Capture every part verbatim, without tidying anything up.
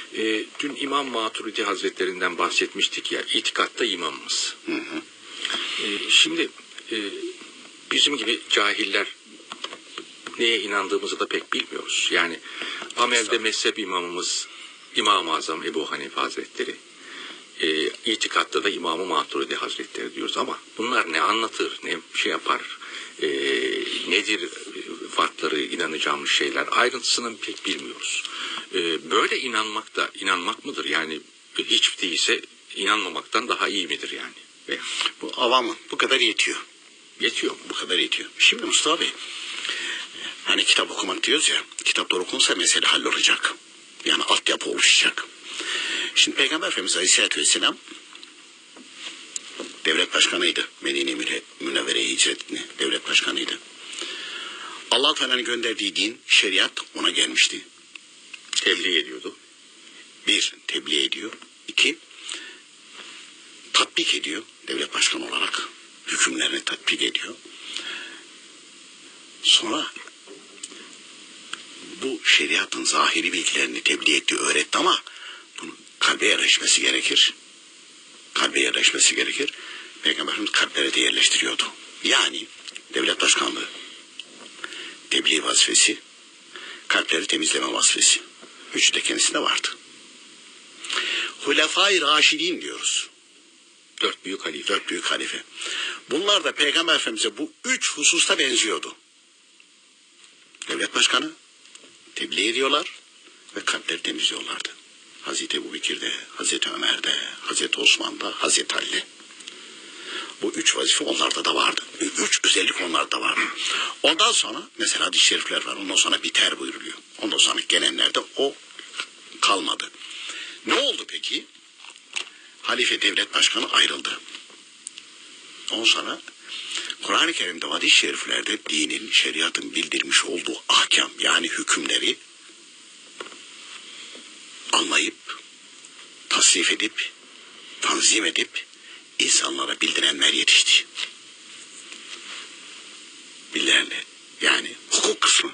E, dün İmam Maturidi Hazretlerinden bahsetmiştik ya, itikatta imamımız. Hı hı. E, şimdi e, bizim gibi cahiller neye inandığımızı da pek bilmiyoruz. Yani amelde mezhep imamımız İmam-ı Azam Ebu Hanife Hazretleri. E, itikatta da İmam-ı Maturidi Hazretleri diyoruz ama bunlar ne anlatır, ne şey yapar, e, nedir farkları, inanacağımız şeyler, ayrıntısını pek bilmiyoruz. E, böyle inanmak da inanmak mıdır? Yani hiç değilse inanmamaktan daha iyi midir yani? Veya? Bu avamın bu kadar yetiyor. Yetiyor mu? Bu kadar yetiyor. Şimdi Mustafa Bey, hani kitap okumak diyoruz ya, kitaplar okunsa mesele hallolacak. Yani altyapı oluşacak. Şimdi Peygamber Efendimiz Aleyhisselatü Vesselam devlet başkanıydı. Medine-i Münevvere'ye hicretini devlet başkanıydı. Allah-u Teala'nın gönderdiği din, şeriat ona gelmişti. Tebliğ ediyordu. Bir, tebliğ ediyor. İki, tatbik ediyor. Devlet başkanı olarak hükümlerini tatbik ediyor. Sonra bu şeriatın zahiri bilgilerini tebliğ etti, öğretti ama bunun kalbe yerleşmesi gerekir. Kalbe yerleşmesi gerekir. Peygamberimiz kalplere de yerleştiriyordu. Yani devlet başkanlığı, tebliğ vazifesi, kalpleri temizleme vazifesi. Üçü de kendisinde vardı. Hulefai Raşidin diyoruz. Dört büyük halife. Dört büyük halife. Bunlar da Peygamber Efendimiz'e bu üç hususta benziyordu. Devlet başkanı, tebliğ ediyorlar ve kalpleri temizliyorlardı. Hazreti Ebubekir'de, Hazreti Ömer'de, Hazreti Osman'da, Hazreti Ali'de. Bu üç vazife onlarda da vardı. Üç özellik onlarda da vardı. Ondan sonra mesela hadis-i şerifler var. Ondan sonra biter buyuruluyor. Ondan sonra gelenlerde o kalmadı. Ne oldu peki? Halife devlet başkanı ayrıldı. Ondan sonra Kur'an-ı Kerim'de hadis-i şeriflerde dinin, şeriatın bildirmiş olduğu ahkam yani hükümleri anlayıp, tasnif edip, tanzim edip insanlara bildirenler yetişti. Bildirenler. Yani hukuk kısmı.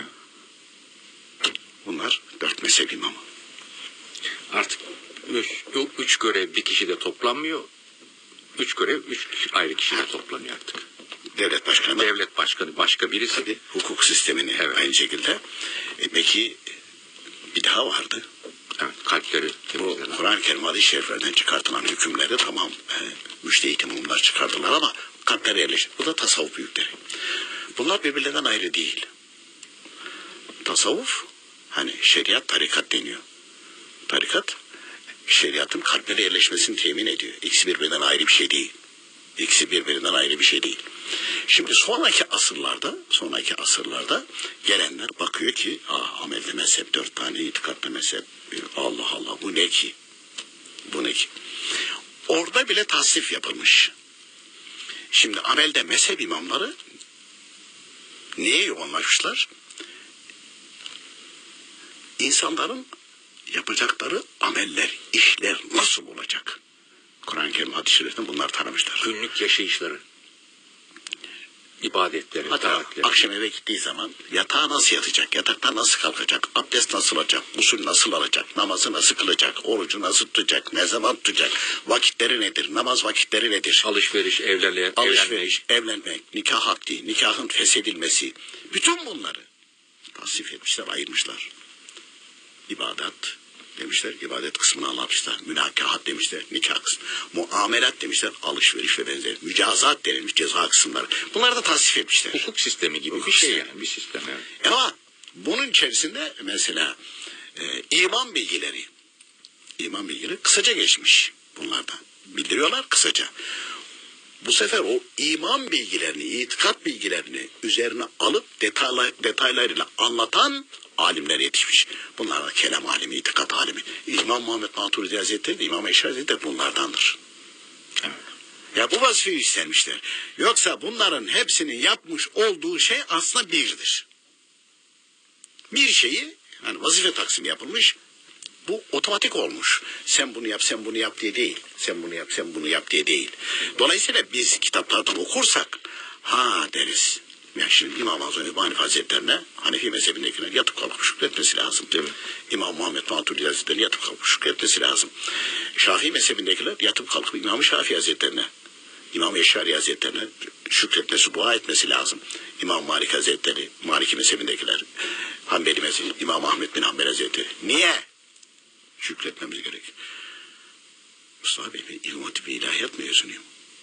Bunlar dört mezhep imamı. Artık üç, üç görev bir kişide toplanmıyor. Üç görev üç ayrı kişide toplanıyor artık. Devlet başkanı. Devlet başkanı başka birisi. Tabii, hukuk sistemini evet. Aynı şekilde. E peki bir daha vardı. Evet, kalpleri bu Kur'an-ı Kerim hadis-i şeriflerden çıkartılan hükümleri tamam e, müştehit imamlar çıkardılar ama kalplere yerleşti. Bu da tasavvuf büyükleri. Bunlar birbirlerinden ayrı değil. Tasavvuf hani şeriat tarikat deniyor. Tarikat şeriatın kalplere yerleşmesini temin ediyor. İkisi birbirinden ayrı bir şey değil. İkisi birbirinden ayrı bir şey değil. Şimdi sonraki asırlarda, sonraki asırlarda gelenler bakıyor ki, ah amelde mezhep dört tane, itikatta mezhep, Allah Allah bu ne ki? Bu ne ki? Orada bile tasnif yapılmış. Şimdi amelde mezhep imamları niye yoğunlaşmışlar? İnsanların yapacakları ameller, işler nasıl olacak? Kur'an-ı Kerim hadis-i şeriften bunlar tanımışlar. Günlük yaşayışları, ibadetleri, hatta taatleri. Akşam eve gittiği zaman yatağa nasıl yatacak, yataktan nasıl kalkacak, abdest nasıl alacak, usul nasıl alacak, namazı nasıl kılacak, orucu nasıl tutacak, ne zaman tutacak, vakitleri nedir, namaz vakitleri nedir? Alışveriş, evlenme, Alışveriş, evlenmek, evlenmek nikah akdi, nikahın feshedilmesi, bütün bunları tasnif etmişler, ayırmışlar. İbadet demişler, ibadet kısmını anlatmışlar. Münakahat demişler, nikah kısmı. Muamelat demişler, alışveriş ve benzeri. Mücazat denilmiş, ceza kısımları. Bunları da tasnif etmişler. Hukuk sistemi gibi Hukuk bir şey sistemi. Yani, bir sistem. Evet. Ama bunun içerisinde mesela e, iman bilgileri, iman bilgileri kısaca geçmiş bunlarda. Bildiriyorlar kısaca. Bu sefer o iman bilgilerini, itikat bilgilerini üzerine alıp detayla, detaylarıyla anlatan alimler yetişmiş. Bunlar da kelam alimi, itikat alimi. İmam Muhammed Maturidi Hazretleri de İmam Eşref Hazretleri de bunlardandır. Evet. Ya bu vazifeyi üstlenmişler. Yoksa bunların hepsinin yapmış olduğu şey aslında birdir. Bir şeyi, yani vazife taksimi yapılmış, bu otomatik olmuş. Sen bunu yap, sen bunu yap diye değil. Sen bunu yap, sen bunu yap diye değil. Dolayısıyla biz kitaplardan okursak, ha deriz. Yani şimdi İmam Azam Ebu Hanife Hazretlerine Hanefi mezhebindekiler yatıp kalkıp şükretmesi lazım. Değil mi? İmam Muhammed Maturidi Hazretlerine yatıp kalkıp şükretmesi lazım. Şafii mezhebindekiler yatıp kalkıp İmam-ı Şafii Hazretlerine, İmam-ı Eşşari Hazretlerine şükretmesi, dua etmesi lazım. İmam Malik Hazretleri, Maliki mezhebindekiler, Hanbeli mezhebi, İmam Ahmed bin Hanbel Hazretleri. Niye? Şükretmemiz gerek. Mustafa Bey, ben İlm Hatibi İlahiyat mezunuyum.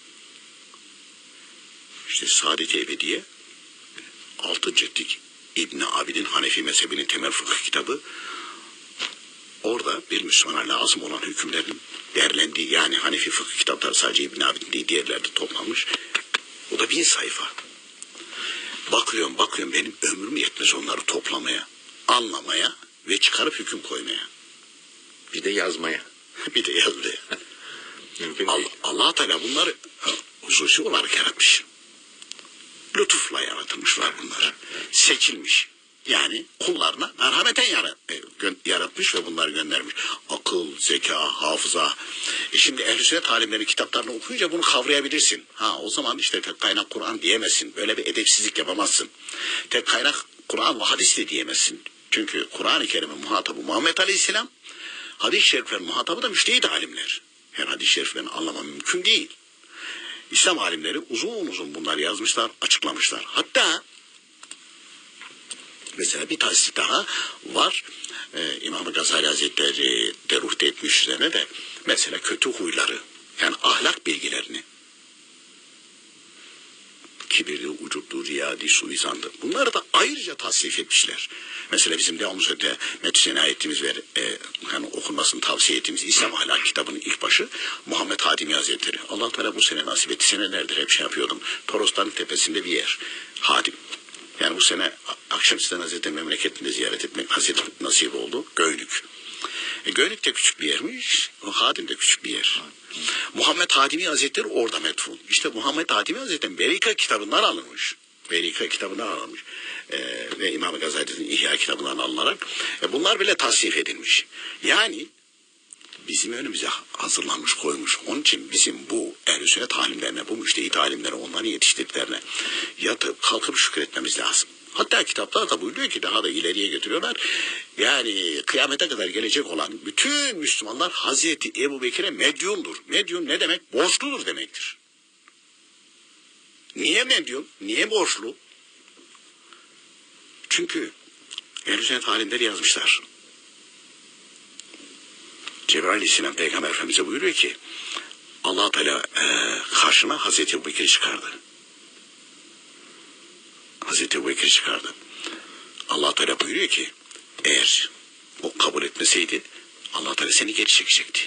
İşte Saadet-i Ebediye, altı ciltlik İbn-i Abidin Hanefi mezhebinin temel fıkıh kitabı. Orada bir Müslümana lazım olan hükümlerin değerlendiği, yani Hanefi fıkıh kitapları sadece İbn-i Abidin değil, diğerlerde toplanmış. O da bin sayfa. Bakıyorum bakıyorum benim ömrüm yetmez onları toplamaya, anlamaya ve çıkarıp hüküm koymaya. Bir de yazmaya. Bir de yazmaya. Allah, Allah Teala bunları hususi olarak yaratmış. Lütufla yaratılmışlar bunlar. Seçilmiş. Yani kullarına merhameten yarat, yaratmış ve bunları göndermiş. Akıl, zeka, hafıza. E şimdi Ehl-i Sünnet alimleri kitaplarını okuyunca bunu kavrayabilirsin. Ha o zaman işte tek kaynak Kur'an diyemezsin. Böyle bir edepsizlik yapamazsın. Tek kaynak Kur'an ve hadis de diyemezsin. Çünkü Kur'an-ı Kerim'in muhatabı Muhammed Aleyhisselam, hadis-i şeriflerin muhatabı da müştehid alimler. Her hadis-i şeriflerini anlamam mümkün değil. İslam alimleri uzun uzun bunlar yazmışlar, açıklamışlar. Hatta mesela bir tasdik daha var. Ee, İmam-ı Gazali Hazretleri deruhte etmiş üzerine de mesela kötü huyları, yani ahlak bilgilerini, kibirli, ucuplu, riyadi, suizandı. Bunları da ayrıca tasnif etmişler. Mesela bizim devamlı söylediğimiz metüsene ettiğimiz ve e, yani okunmasını tavsiye ettiğimiz İslam Ahlak kitabının ilk başı Muhammed Hadimi Hazretleri. Allah Teala bu sene nasip etti. Senelerdir hep şey yapıyordum. Torosların tepesinde bir yer. Hadim. Yani bu sene Akşemseddin Hazretleri memleketinde ziyaret etmek nasip, nasip oldu. Göynük. E, Göynük de küçük bir yermiş. O Hadim de küçük bir yer. Muhammed Hadimi Hazretleri orada metfun. İşte Muhammed Hadimi Hazretleri Berika kitabından alınmış. Berika kitabından alınmış. Ee, ve İmam-ı Gazali'nin İhya kitabından alınarak e, bunlar bile tasnif edilmiş. Yani bizim önümüze hazırlanmış, koymuş. Onun için bizim bu ehl-i sünnet alimlerine, bu müştehit alimlere, onların yetiştirdiklerine yatıp kalkıp şükretmemiz lazım. Hatta kitaplar da buyuruyor ki daha da ileriye götürüyorlar. Yani kıyamete kadar gelecek olan bütün Müslümanlar Hazreti Ebu Bekir'e medyumdur. Medyum ne demek? Borçludur demektir. Niye medyum? Niye borçlu? Çünkü ehl-i sünnet alimleri yazmışlar. Cebrail Aleyhisselam Peygamber Efendimiz'e buyuruyor ki Allah Teala e, karşına Hazreti Ebu Bekir'i çıkardı. Hazreti Ebu Bekir'i çıkardı. Allah Teala buyuruyor ki eğer o kabul etmeseydi Allah Teala seni geri çekecekti.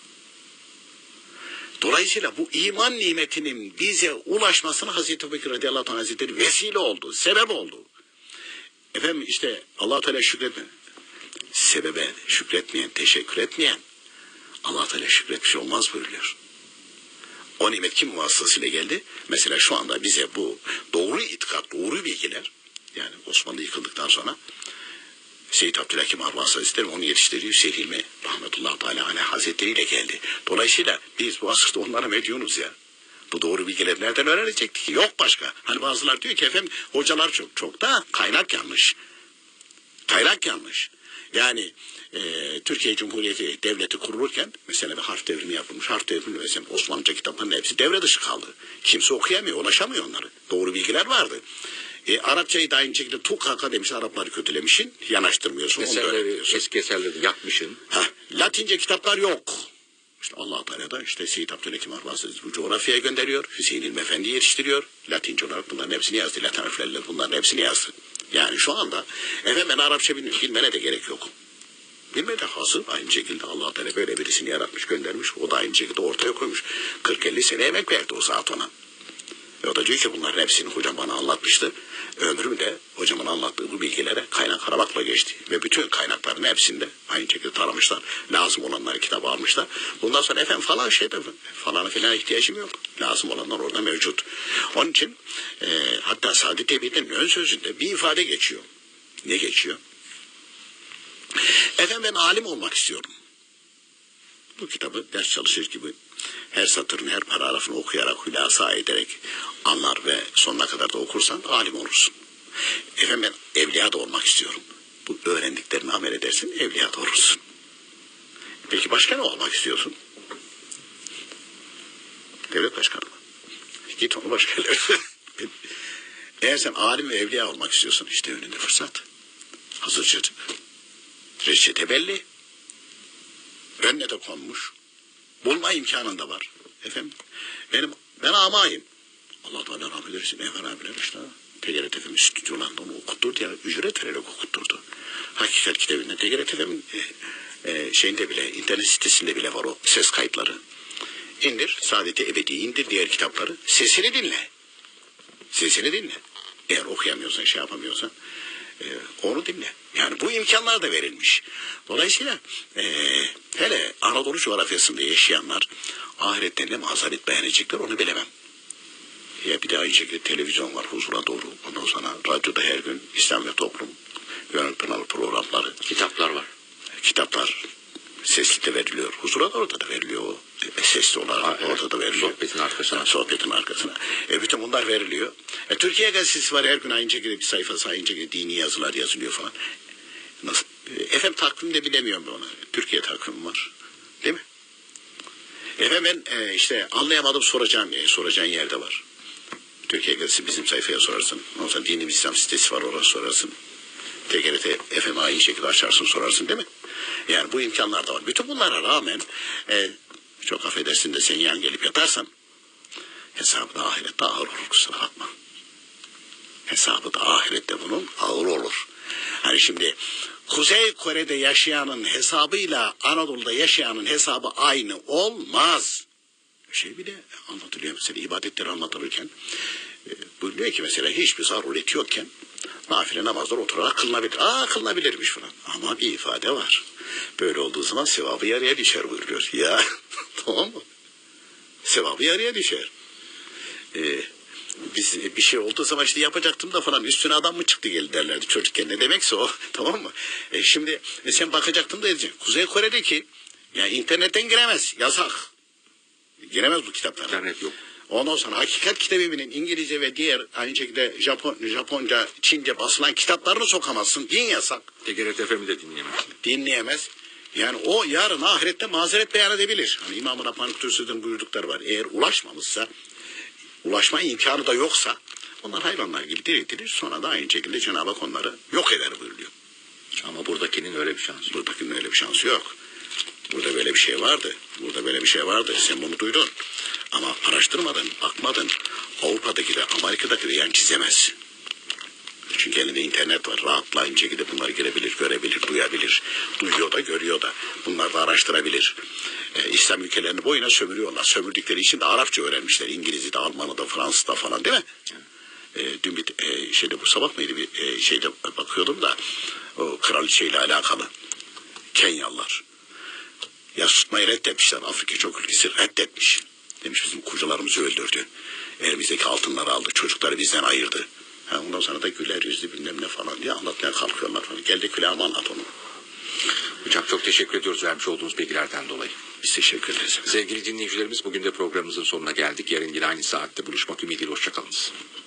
Dolayısıyla bu iman nimetinin bize ulaşmasına Hazreti Ebu Bekir radıyallahu anh Hazretleri vesile oldu, sebep oldu. Efendim işte Allah Teala şükretme. Sebebe şükretmeyen, teşekkür etmeyen Allah Teala şükretmiş olmaz buyuruyor. O nimet kim vasıtasıyla geldi? Mesela şu anda bize bu doğru itikat, doğru bilgiler, yani Osmanlı yıkıldıktan sonra Seyyid Abdülhakim Arvas Hazretleri onu yetiştirdiği Hüseyin Hilmi rahmetullahi teala aleyh hazretleriyle geldi. Dolayısıyla biz bu asırda onlara medyunuz ya. Bu doğru bilgileri nereden öğrenecektik ki? Yok başka. Hani bazılar diyor ki efendim hocalar çok çok da kaynak yanlış. Kaynak yanlış. Yani e, Türkiye Cumhuriyeti Devleti kurulurken mesela bir harf devrimi yapılmış. Harf devrimi mesela Osmanlıca kitapların hepsi devre dışı kaldı. Kimse okuyamıyor, ulaşamıyor onları. Doğru bilgiler vardı. E, Arapçayı da aynı şekilde tukaka demiş, Arapları kötülemişsin, yanaştırmıyorsun. Eserleri, eski eserleri yakmışsın. Ha, Latince kitaplar yok. İşte Allah Teala da işte Seyyid Abdülhakim Arvas bu coğrafyaya gönderiyor. Hüseyin İlmi Efendi yetiştiriyor. Latince olarak bunların hepsini yazdı. Latin harflerle bunların hepsini yazdı. Yani şu anda efendim ben Arapça bilmiyorum. Bilmene de gerek yok. Bilmeye de hazır. Aynı şekilde Allah Teala böyle birisini yaratmış, göndermiş. O da aynı şekilde ortaya koymuş. kırk elli sene emek verdi o zat ona. Ve o da diyor ki bunların hepsini hocam bana anlatmıştı. Ömrüm de hocamın anlattığı bu bilgilere kaynak aramakla geçti. Ve bütün kaynakların hepsinde aynı şekilde taramışlar. Lazım olanları kitaba almışlar. Bundan sonra efendim falan şeyde falana filan ihtiyacım yok. Lazım olanlar orada mevcut. Onun için e, hatta Saadet Ebu'nun ön sözünde bir ifade geçiyor. Ne geçiyor? Efendim ben alim olmak istiyorum. Bu kitabı ders çalışır gibi her satırın her paragrafını okuyarak, hülasa ederek anlar ve sonuna kadar da okursan alim olursun. Efendim ben evliya da olmak istiyorum. Bu öğrendiklerini amel edersin, evliya da olursun. Peki başka ne olmak istiyorsun? Devlet başkanı mı? Git onu başka yerlere. Eğer sen alim ve evliya olmak istiyorsan işte önünde fırsat. Hazırcı. Reçete belli. Önüne de konmuş. Bulma imkanın da var. Efendim benim ben amayım. Allah Teala rahmet eylesin. Enver abiler işte. T G R T F'nin stüdyolarında onu okutturdu ya. Ücret vererek okutturdu. Hakikat kitabında T G R T F'nin e, e, şeyinde bile, internet sitesinde bile var o ses kayıtları. İndir. Saadeti Ebedi indir diğer kitapları. Sesini dinle. Sesini dinle. Eğer okuyamıyorsan, şey yapamıyorsan e, onu dinle. Yani bu imkanlar da verilmiş. Dolayısıyla e, hele Anadolu coğrafyasında yaşayanlar ahirette ne mazaret beğenecekler onu bilemem. Ya bir de aynı şekilde televizyon var huzura doğru. Ondan sonra radyoda her gün İslam ve Toplum Gönül programları. Kitaplar var. Kitaplar sesli de veriliyor. Huzura da orada da veriliyor. O sesli olarak ha, evet. Orada da veriliyor. Sohbetin arkasına. Ha, sohbetin arkasına. E, bütün bunlar veriliyor. E, Türkiye Gazetesi var her gün aynı şekilde bir sayfası aynı şekilde dini yazılar yazılıyor falan. Nasıl? E, efendim takvimde bilemiyorum ben ona. Türkiye takvimi var. Değil mi? Efendim ben e, işte anlayamadım soracağım yeri. Soracağın yerde var. Türkiye Gazetesi bizim sayfaya sorarsın. Ondan sonra Dini İslam sitesi var oraya sorarsın. T G R T F M aynı şekilde açarsın sorarsın değil mi? Yani bu imkanlar da var. Bütün bunlara rağmen e, çok affedersin de sen yan gelip yatarsan hesabı da ahirette ağır olur kusura bakma. Hesabı da ahirette bunun ağır olur. Hani şimdi Kuzey Kore'de yaşayanın hesabıyla Anadolu'da yaşayanın hesabı aynı olmaz. Şey bile anlatılıyor mesela ibadetleri anlatılırken e, buyuruyor ki mesela hiçbir zaruret yokken nafile namazlar oturarak kılınabilir. Aa kılınabilirmiş falan. Ama bir ifade var. Böyle olduğu zaman sevabı yarıya düşer buyuruyor. Ya tamam mı? Sevabı yarıya düşer. Ee, biz bir şey olduğu zaman işte yapacaktım da falan üstüne adam mı çıktı geldi derlerdi çocukken. Ne demekse o tamam mı? E, şimdi e, sen bakacaktın da edeceksin. Kuzey Kore'deki ya internetten giremez. Yasak. Giremez bu kitaplar. İnternet yok. Ondan sonra Hakikat Kitabı'nın İngilizce ve diğer aynı şekilde Japon, Japonca, Çince basılan kitaplarını sokamazsın. Din yasak. T G R T F'mi de dinleyemez. Dinleyemez. Yani o yarın ahirette mazeret beyan edebilir. Hani İmam-ı Rabbani Kutusu'nun buyurdukları var. Eğer ulaşmamışsa, ulaşma imkanı da yoksa onlar hayvanlar gibi diriltilir. Sonra da aynı şekilde Cenab-ı Hak onları yok eder buyuruyor. Ama buradakinin öyle bir şansı yok. Buradakinin öyle bir şansı yok. Burada böyle bir şey vardı. Burada böyle bir şey vardı. Sen bunu duydun. Ama araştırmadın, bakmadın. Avrupa'daki de, Amerika'daki de yan çizemez. Çünkü elinde internet var. Rahatla aynı şekilde bunları girebilir, görebilir, duyabilir. Duyuyor da, görüyor da. Bunları da araştırabilir. Ee, İslam ülkelerini boyuna sömürüyorlar. Sömürdükleri için de Arapça öğrenmişler. İngilizce de, Almanı da, Fransız da falan değil mi? Ee, dün bir e, şeyde bu sabah mıydı bir e, şeyde bakıyordum da o kraliçeyle alakalı. Kenyalılar. Yas tutmayı reddetmişler. Afrika çok ülkesi reddetmiş. Demiş bizim kocalarımızı öldürdü. Elimizdeki altınları aldı. Çocukları bizden ayırdı. Ha, ondan sonra da güler yüzlü bilmem ne falan diye anlatmaya kalkıyorlar falan. Geldi külahıma anlat onu. Hocam çok teşekkür ediyoruz vermiş olduğunuz bilgilerden dolayı. Biz teşekkür ederiz. Sevgili dinleyicilerimiz bugün de programımızın sonuna geldik. Yarın yine aynı saatte buluşmak ümidiyle hoşçakalınız.